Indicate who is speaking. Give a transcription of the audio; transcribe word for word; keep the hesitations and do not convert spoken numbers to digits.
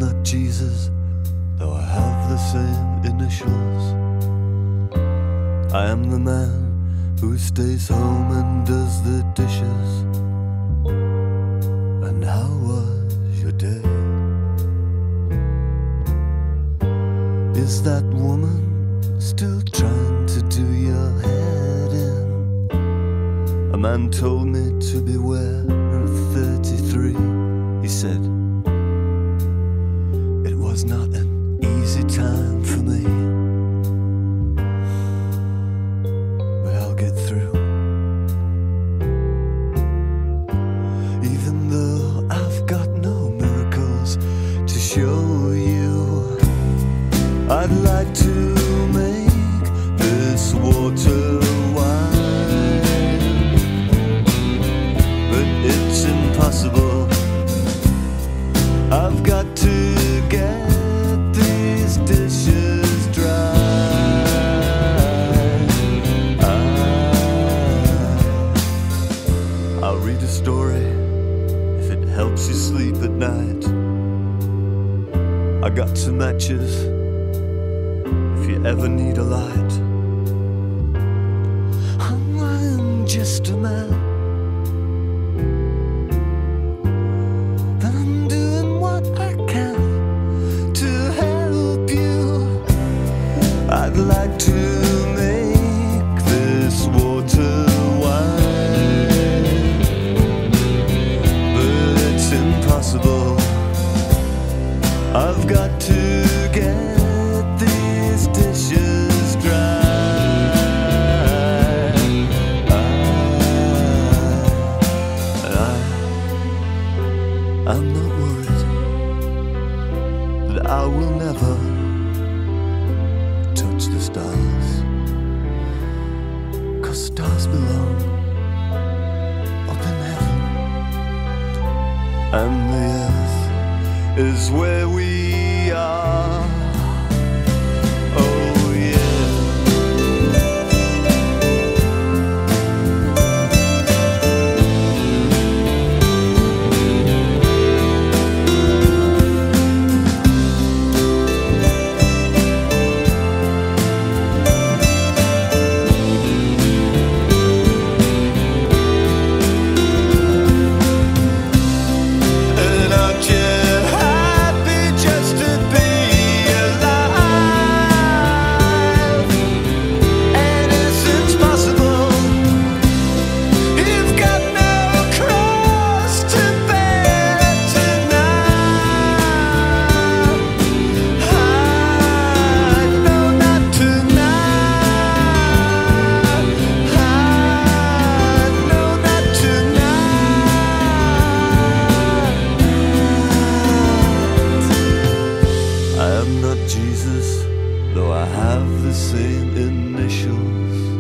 Speaker 1: not Jesus, though I have the same initials. I am the man who stays home and does the dishes. And how was your day? Is that woman still trying to do your head in? A man told me to beware of thirty-three. He said it was not an easy time for me, but I'll get through. Even though I've got no miracles to show you, I'd like to make this water wine, but it's impossible. I've got to get these dishes dry. I, I'll read a story if it helps you sleep at night. I got some matches if you ever need a light. I'm just a man, but I'm doing what I can to help you. I'd like to make this water wine, but it's impossible. I've got to get these dishes dry. I'm not worried that I will never touch the stars, 'cause stars belong up in heaven, and the earth is where we are. Oh yeah. Jesus, though I have the same initials.